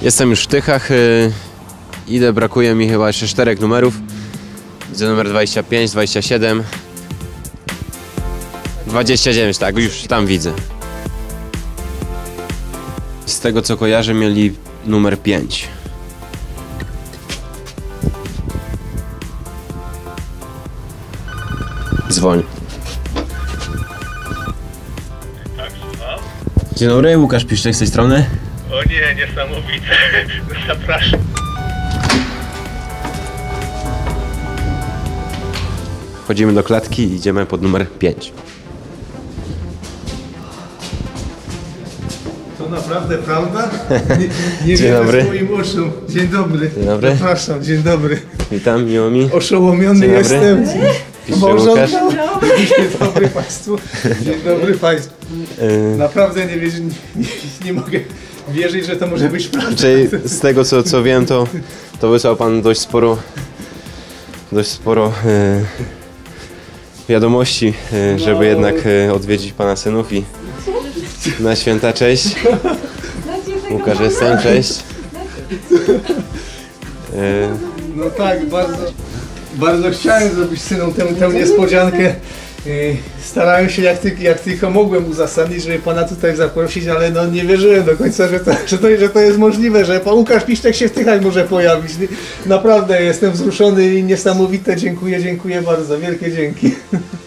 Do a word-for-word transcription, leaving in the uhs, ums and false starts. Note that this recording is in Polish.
Jestem już w Tychach. Yy, idę, brakuje mi chyba jeszcze czterech numerów. Widzę numer dwadzieścia pięć, dwadzieścia siedem, dwadzieścia dziewięć, tak, już tam widzę. Z tego co kojarzę, mieli numer pięć. Dzwoń. Tak, słucham? Dzień dobry, Łukasz Piszczek z tej strony. O nie, niesamowite. Zapraszam. Wchodzimy do klatki i idziemy pod numer pięć. To naprawdę prawda? Nie, nie Dzień wierzę dobry. swoim oczom. Dzień dobry. Dzień dobry. Zapraszam, dzień dobry. Witam, miło mi. Oszołomiony Dzień dobry. jestem. Piszczek Małżonka. Łukasz. Dzień dobry Państwu. Dzień dobry Państwu. Yy, Naprawdę nie, wierzę, nie, nie mogę wierzyć, że to może być prawda. Czyli z tego co, co wiem, to, to wysłał pan dość sporo dość sporo yy, wiadomości, yy, żeby No. jednak yy, odwiedzić pana synów i na święta cześć. Łukasz jestem, cześć. Yy, No tak, bardzo, bardzo chciałem zrobić synom tę, tę niespodziankę. Yy, Starałem się jak, ty, jak tylko mogłem uzasadnić, żeby pana tutaj zaprosić, ale no nie wierzyłem do końca, że to, że to, że to jest możliwe, że pan Łukasz Piszczek się w Tychach może pojawić. Naprawdę jestem wzruszony i niesamowite. Dziękuję, dziękuję bardzo. Wielkie dzięki.